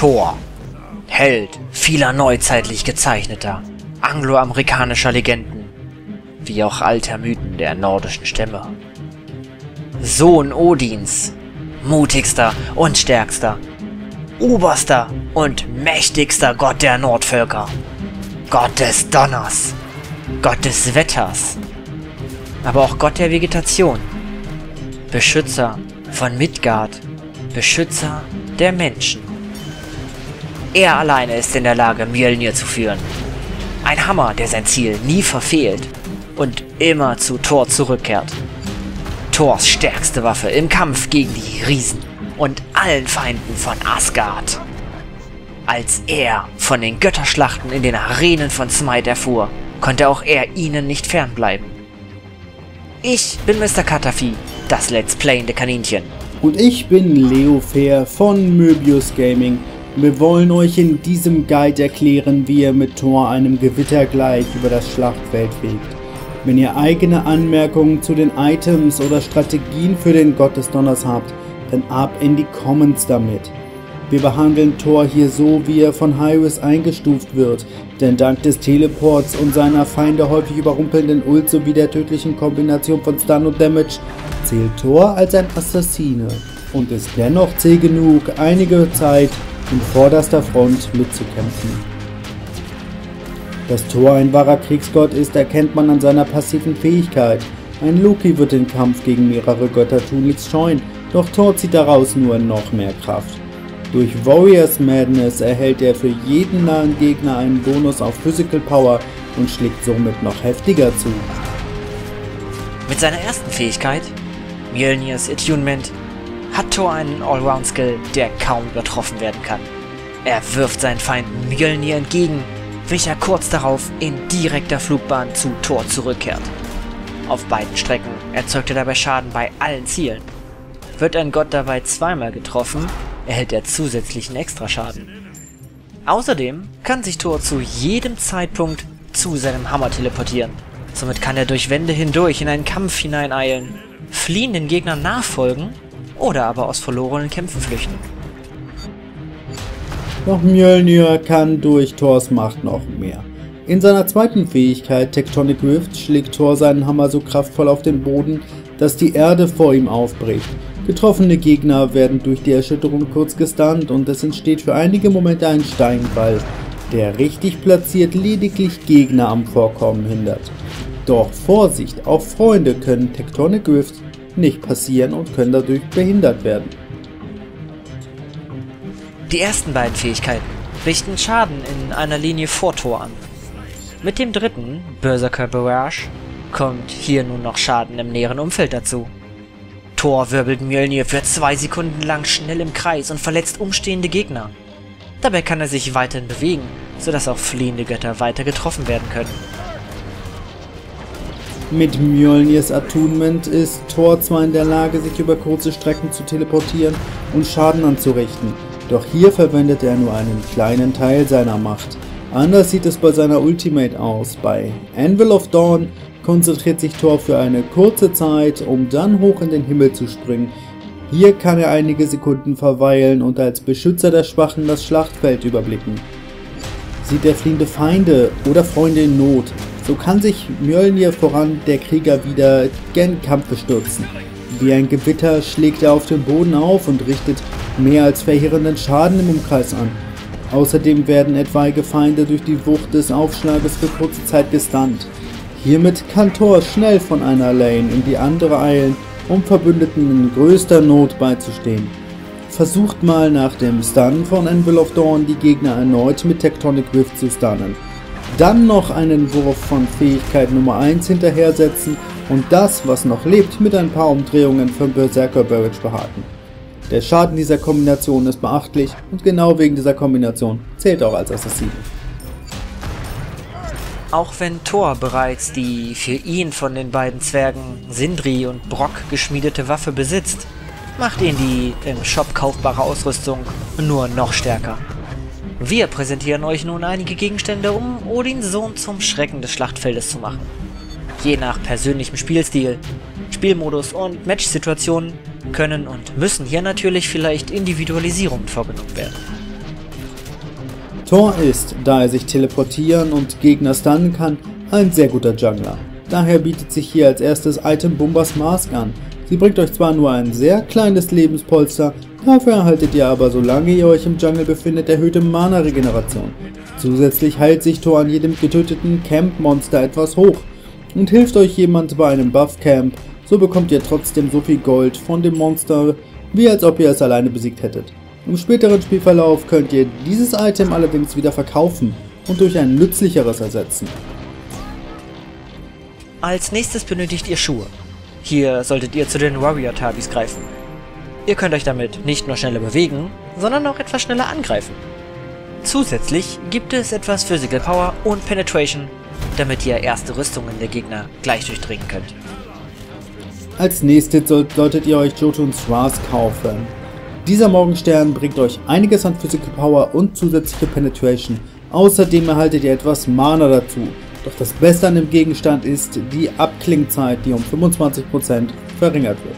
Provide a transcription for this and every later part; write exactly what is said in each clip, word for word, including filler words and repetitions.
Thor. Held vieler neuzeitlich gezeichneter, angloamerikanischer Legenden, wie auch alter Mythen der nordischen Stämme. Sohn Odins, mutigster und stärkster, oberster und mächtigster Gott der Nordvölker, Gott des Donners, Gott des Wetters, aber auch Gott der Vegetation, Beschützer von Midgard, Beschützer der Menschen. Er alleine ist in der Lage, Mjölnir zu führen. Ein Hammer, der sein Ziel nie verfehlt und immer zu Thor zurückkehrt. Thors stärkste Waffe im Kampf gegen die Riesen und allen Feinden von Asgard. Als er von den Götterschlachten in den Arenen von Smite erfuhr, konnte auch er ihnen nicht fernbleiben. Ich bin Mister Katafi, das Let's Playende Kaninchen. Und ich bin Leo Fair von Möbius Gaming. Wir wollen euch in diesem Guide erklären, wie ihr mit Thor einem Gewitter gleich über das Schlachtfeld fegt. Wenn ihr eigene Anmerkungen zu den Items oder Strategien für den Gott des Donners habt, dann ab in die Comments damit. Wir behandeln Thor hier so, wie er von Hyrule's eingestuft wird, denn dank des Teleports und seiner Feinde häufig überrumpelnden Ult sowie der tödlichen Kombination von Stun und Damage zählt Thor als ein Assassine und ist dennoch zäh genug, einige Zeit in vorderster Front mitzukämpfen. Dass Thor ein wahrer Kriegsgott ist, erkennt man an seiner passiven Fähigkeit. Ein Loki wird den Kampf gegen mehrere Götter tunlichst scheuen, doch Thor zieht daraus nur noch mehr Kraft. Durch Warriors Madness erhält er für jeden nahen Gegner einen Bonus auf Physical Power und schlägt somit noch heftiger zu. Mit seiner ersten Fähigkeit, Mjölnirs Attunement, hat Thor einen Allround-Skill, der kaum übertroffen werden kann. Er wirft seinen Feinden Mjölnir entgegen, welcher kurz darauf in direkter Flugbahn zu Thor zurückkehrt. Auf beiden Strecken erzeugt er dabei Schaden bei allen Zielen. Wird ein Gott dabei zweimal getroffen, erhält er zusätzlichen Extraschaden. Außerdem kann sich Thor zu jedem Zeitpunkt zu seinem Hammer teleportieren. Somit kann er durch Wände hindurch in einen Kampf hineineilen, fliehenden Gegnern nachfolgen oder aber aus verlorenen Kämpfen flüchten. Doch Mjölnir kann durch Thors Macht noch mehr. In seiner zweiten Fähigkeit, Tectonic Rift, schlägt Thor seinen Hammer so kraftvoll auf den Boden, dass die Erde vor ihm aufbricht. Getroffene Gegner werden durch die Erschütterung kurz gestunt und es entsteht für einige Momente ein Steinball, der richtig platziert lediglich Gegner am Vorkommen hindert. Doch Vorsicht, auch Freunde können Tectonic Rift nicht passieren und können dadurch behindert werden. Die ersten beiden Fähigkeiten richten Schaden in einer Linie vor Thor an. Mit dem dritten, Berserker Barrage, kommt hier nun noch Schaden im näheren Umfeld dazu. Thor wirbelt Mjölnir für zwei Sekunden lang schnell im Kreis und verletzt umstehende Gegner. Dabei kann er sich weiterhin bewegen, sodass auch fliehende Götter weiter getroffen werden können. Mit Mjölnirs Attunement ist Thor zwar in der Lage, sich über kurze Strecken zu teleportieren und Schaden anzurichten, doch hier verwendet er nur einen kleinen Teil seiner Macht. Anders sieht es bei seiner Ultimate aus. Bei Anvil of Dawn konzentriert sich Thor für eine kurze Zeit, um dann hoch in den Himmel zu springen. Hier kann er einige Sekunden verweilen und als Beschützer der Schwachen das Schlachtfeld überblicken. Sieht er fliehende Feinde oder Freunde in Not, so kann sich Mjölnir voran der Krieger wieder gen Kampf stürzen. Wie ein Gewitter schlägt er auf dem Boden auf und richtet mehr als verheerenden Schaden im Umkreis an. Außerdem werden etwaige Feinde durch die Wucht des Aufschlages für kurze Zeit gestunt. Hiermit kann Thor schnell von einer Lane in die andere eilen, um Verbündeten in größter Not beizustehen. Versucht mal nach dem Stun von Anvil of Dawn die Gegner erneut mit Tectonic Rift zu stunnen. Dann noch einen Wurf von Fähigkeit Nummer eins hinterher setzen und das, was noch lebt, mit ein paar Umdrehungen von Berserker Barrage behaken. Der Schaden dieser Kombination ist beachtlich und genau wegen dieser Kombination zählt auch als Assassin. Auch wenn Thor bereits die für ihn von den beiden Zwergen Sindri und Brock geschmiedete Waffe besitzt, macht ihn die im Shop kaufbare Ausrüstung nur noch stärker. Wir präsentieren euch nun einige Gegenstände, um Odins Sohn zum Schrecken des Schlachtfeldes zu machen. Je nach persönlichem Spielstil, Spielmodus und Matchsituationen können und müssen hier natürlich vielleicht Individualisierungen vorgenommen werden. Thor ist, da er sich teleportieren und Gegner stunnen kann, ein sehr guter Jungler. Daher bietet sich hier als erstes Item Bombas Mask an. Sie bringt euch zwar nur ein sehr kleines Lebenspolster, dafür erhaltet ihr aber, solange ihr euch im Jungle befindet, erhöhte Mana-Regeneration. Zusätzlich heilt sich Thor an jedem getöteten Camp-Monster etwas hoch und hilft euch jemand bei einem Buff-Camp, so bekommt ihr trotzdem so viel Gold von dem Monster, wie als ob ihr es alleine besiegt hättet. Im späteren Spielverlauf könnt ihr dieses Item allerdings wieder verkaufen und durch ein nützlicheres ersetzen. Als nächstes benötigt ihr Schuhe. Hier solltet ihr zu den Warrior-Tabis greifen. Ihr könnt euch damit nicht nur schneller bewegen, sondern auch etwas schneller angreifen. Zusätzlich gibt es etwas Physical Power und Penetration, damit ihr erste Rüstungen der Gegner gleich durchdringen könnt. Als nächstes solltet ihr euch Jotuns Schwarz kaufen. Dieser Morgenstern bringt euch einiges an Physical Power und zusätzliche Penetration. Außerdem erhaltet ihr etwas Mana dazu. Doch das Beste an dem Gegenstand ist die Abklingzeit, die um fünfundzwanzig Prozent verringert wird.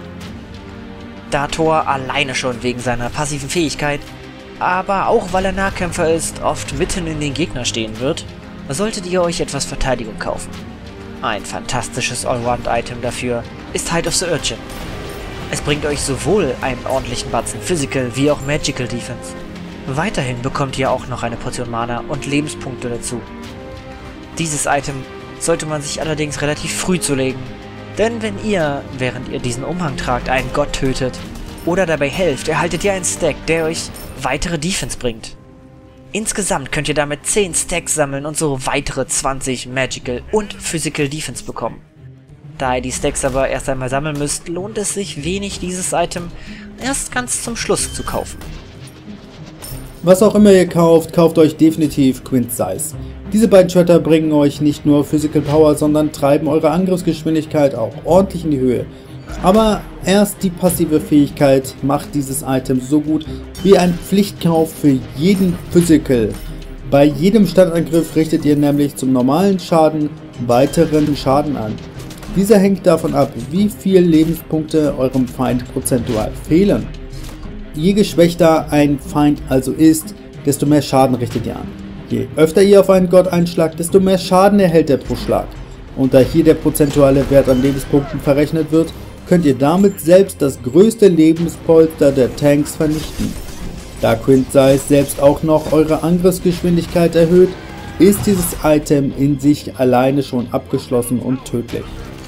Da Thor alleine schon wegen seiner passiven Fähigkeit, aber auch weil er Nahkämpfer ist, oft mitten in den Gegner stehen wird, solltet ihr euch etwas Verteidigung kaufen. Ein fantastisches Allround-Item dafür ist Height of the Urchin. Es bringt euch sowohl einen ordentlichen Batzen Physical wie auch Magical Defense. Weiterhin bekommt ihr auch noch eine Portion Mana und Lebenspunkte dazu. Dieses Item sollte man sich allerdings relativ früh zulegen, denn wenn ihr, während ihr diesen Umhang tragt, einen Gott tötet oder dabei helft, erhaltet ihr einen Stack, der euch weitere Defense bringt. Insgesamt könnt ihr damit zehn Stacks sammeln und so weitere zwanzig Magical und Physical Defense bekommen. Da ihr die Stacks aber erst einmal sammeln müsst, lohnt es sich wenig, dieses Item erst ganz zum Schluss zu kaufen. Was auch immer ihr kauft, kauft euch definitiv Quintessize. Diese beiden Schwerter bringen euch nicht nur Physical Power, sondern treiben eure Angriffsgeschwindigkeit auch ordentlich in die Höhe. Aber erst die passive Fähigkeit macht dieses Item so gut wie ein Pflichtkauf für jeden Physical. Bei jedem Standangriff richtet ihr nämlich zum normalen Schaden weiteren Schaden an. Dieser hängt davon ab, wie viel Lebenspunkte eurem Feind prozentual fehlen. Je geschwächter ein Feind also ist, desto mehr Schaden richtet ihr an. Je öfter ihr auf einen Gott einschlagt, desto mehr Schaden erhält er pro Schlag. Und da hier der prozentuale Wert an Lebenspunkten verrechnet wird, könnt ihr damit selbst das größte Lebenspolster der Tanks vernichten. Da Quintessize selbst auch noch eure Angriffsgeschwindigkeit erhöht, ist dieses Item in sich alleine schon abgeschlossen und tödlich.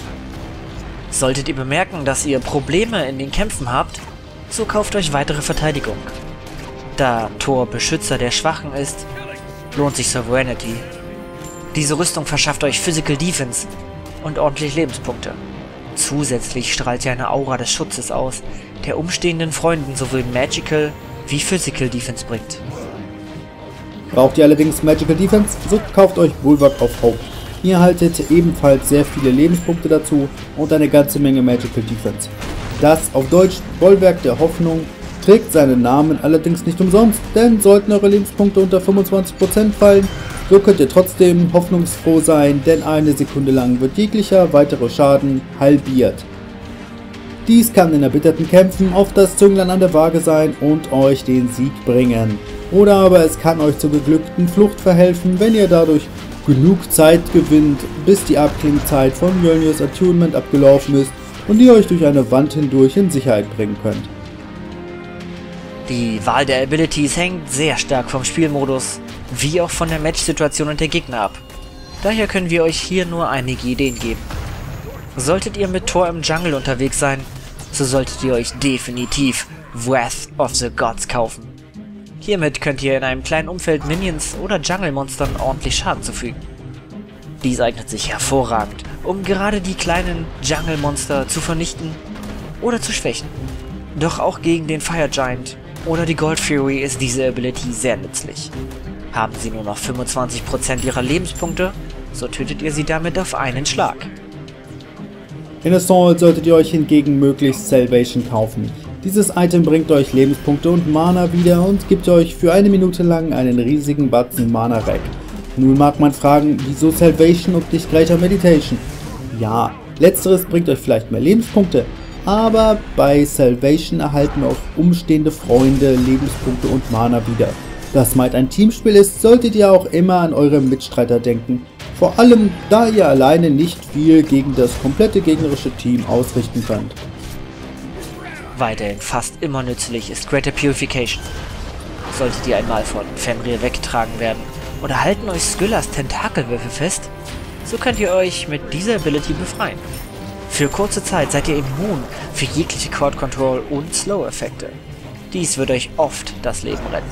Solltet ihr bemerken, dass ihr Probleme in den Kämpfen habt, so kauft euch weitere Verteidigung. Da Thor Beschützer der Schwachen ist, lohnt sich Sovereignty. Diese Rüstung verschafft euch Physical Defense und ordentlich Lebenspunkte. Zusätzlich strahlt sie eine Aura des Schutzes aus, der umstehenden Freunden sowohl Magical wie Physical Defense bringt. Braucht ihr allerdings Magical Defense, so kauft euch Bulwark of Hope. Ihr erhaltet ebenfalls sehr viele Lebenspunkte dazu und eine ganze Menge Magical Defense. Das auf Deutsch Bollwerk der Hoffnung trägt seinen Namen allerdings nicht umsonst, denn sollten eure Lebenspunkte unter fünfundzwanzig Prozent fallen, so könnt ihr trotzdem hoffnungsfroh sein, denn eine Sekunde lang wird jeglicher weitere Schaden halbiert. Dies kann in erbitterten Kämpfen oft das Zünglein an der Waage sein und euch den Sieg bringen. Oder aber es kann euch zur geglückten Flucht verhelfen, wenn ihr dadurch genug Zeit gewinnt, bis die Abklingzeit von Mjolnirs Attunement abgelaufen ist und ihr euch durch eine Wand hindurch in Sicherheit bringen könnt. Die Wahl der Abilities hängt sehr stark vom Spielmodus, wie auch von der Match-Situation und der Gegner ab. Daher können wir euch hier nur einige Ideen geben. Solltet ihr mit Thor im Jungle unterwegs sein, so solltet ihr euch definitiv Wrath of the Gods kaufen. Hiermit könnt ihr in einem kleinen Umfeld Minions oder Jungle-Monstern ordentlich Schaden zufügen. Dies eignet sich hervorragend, um gerade die kleinen Jungle-Monster zu vernichten oder zu schwächen. Doch auch gegen den Fire Giant oder die Gold Fury ist diese Ability sehr nützlich. Haben sie nur noch fünfundzwanzig Prozent ihrer Lebenspunkte, so tötet ihr sie damit auf einen Schlag. In Assault solltet ihr euch hingegen möglichst Salvation kaufen. Dieses Item bringt euch Lebenspunkte und Mana wieder und gibt euch für eine Minute lang einen riesigen Batzen Mana weg. Nun mag man fragen, wieso Salvation und nicht Greater Meditation? Ja, letzteres bringt euch vielleicht mehr Lebenspunkte, aber bei Salvation erhalten auch umstehende Freunde Lebenspunkte und Mana wieder. Da Smite ein Teamspiel ist, solltet ihr auch immer an eure Mitstreiter denken. Vor allem, da ihr alleine nicht viel gegen das komplette gegnerische Team ausrichten könnt. Weiterhin fast immer nützlich ist Greater Purification. Solltet ihr einmal von Fenrir weggetragen werden oder halten euch Skyllas Tentakelwürfel fest, so könnt ihr euch mit dieser Ability befreien. Für kurze Zeit seid ihr immun für jegliche Crowd Control und Slow-Effekte. Dies wird euch oft das Leben retten.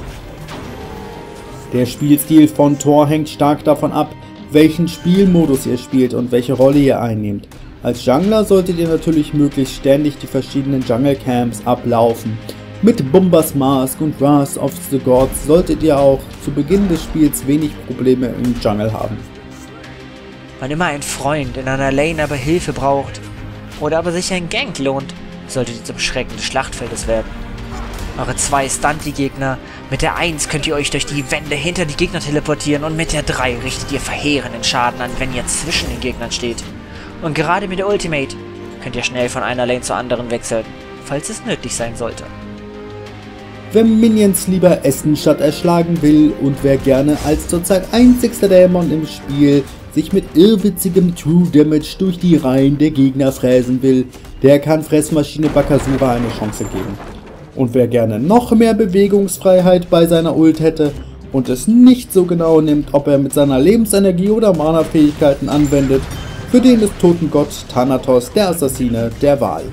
Der Spielstil von Thor hängt stark davon ab, welchen Spielmodus ihr spielt und welche Rolle ihr einnehmt. Als Jungler solltet ihr natürlich möglichst ständig die verschiedenen Jungle Camps ablaufen. Mit Bombas Mask und Wrath of the Gods solltet ihr auch zu Beginn des Spiels wenig Probleme im Jungle haben. Wann immer ein Freund in einer Lane aber Hilfe braucht oder aber sich ein Gank lohnt, solltet ihr zum Schrecken des Schlachtfeldes werden. Eure zwei stunt die Gegner, mit der eins könnt ihr euch durch die Wände hinter die Gegner teleportieren und mit der drei richtet ihr verheerenden Schaden an, wenn ihr zwischen den Gegnern steht. Und gerade mit der Ultimate könnt ihr schnell von einer Lane zur anderen wechseln, falls es nötig sein sollte. Wer Minions lieber essen statt erschlagen will und wer gerne als zurzeit einzigster Dämon im Spiel sich mit irrwitzigem True Damage durch die Reihen der Gegner fräsen will, der kann Fressmaschine Bakasura eine Chance geben. Und wer gerne noch mehr Bewegungsfreiheit bei seiner Ult hätte und es nicht so genau nimmt, ob er mit seiner Lebensenergie oder Mana-Fähigkeiten anwendet, für den ist Totengott Thanatos der Assassine der Wahl.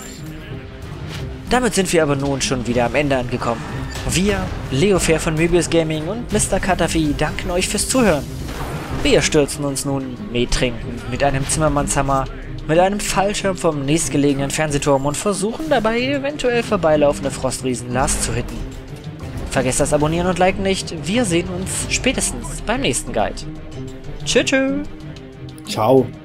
Damit sind wir aber nun schon wieder am Ende angekommen. Wir, Leofair von Möbius Gaming und Mister Katafi danken euch fürs Zuhören. Wir stürzen uns nun mettrinkend mit einem Zimmermannshammer, mit einem Fallschirm vom nächstgelegenen Fernsehturm und versuchen dabei eventuell vorbeilaufende Frostriesen Last zu hitten. Vergesst das Abonnieren und Liken nicht, wir sehen uns spätestens beim nächsten Guide. Tschüss. Ciao.